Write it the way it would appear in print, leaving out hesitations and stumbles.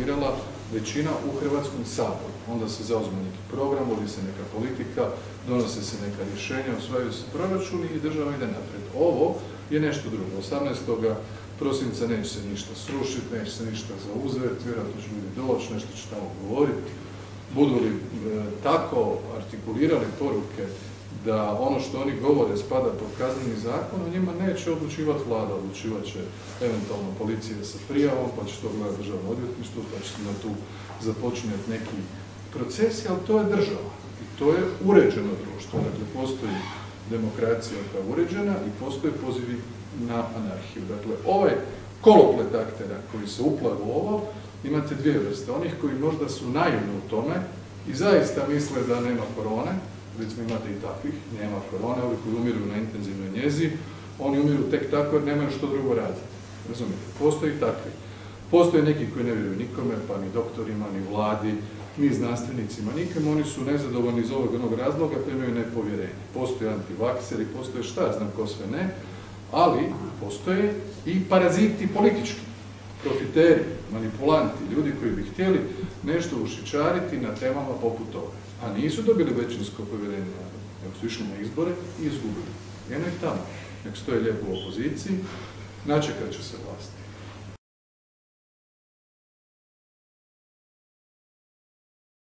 formirala većina u Hrvatskom saboru. Onda se zauzme neki program, vodi se neka politika, donose se neka rješenja, usvajaju se proračuni i država ide naprijed. Ovo je nešto drugo. 18. prosinca neće se ništa srušiti, neće se ništa zauzeti, vjerojatno će ljudi doći, nešto će tamo govoriti. Budu li tako artikulirali poruke da ono što oni govore spada pod kazneni zakon, o njima neće odlučivati vlada, odlučivat će eventualno policija sa prijavom, pa će to gledati državno odvjetništvo, pa će se na tu započinjati neki procesi, ali to je država i to je uređeno društvo. Dakle, postoji demokracija koja je uređena i postoje pozivi na anarhiju. Dakle, ovaj koloplet aktera koji se uplavu u ovo, imate dvije vrste. Onih koji možda su naivni u tome i zaista misle da nema korone, recimo imate i takvih, nema korone, ovi koji umiru na intenzivnoj njezi, oni umiru tek tako jer nemaju što drugo raditi. Razumijete? Postoji i takvi. Postoje neki koji ne vjeruju nikome, pa ni doktorima, ni vladi, ni znanstvenicima, nikom, oni su nezadovoljni iz ovog onog razloga, pa imaju nepovjerenje. Postoje antivakseri, postoje šta, znam ko sve ne, ali postoje i paraziti politički, profiteri, manipulanti, ljudi koji bi htjeli nešto ušičariti na temama poput toga. A nisu dobili većinsko povjerenje, nego su išli na izbore i izgubili. Jedno i tamo, nek stoje lijepo u opoziciji, načekat će se vlasti.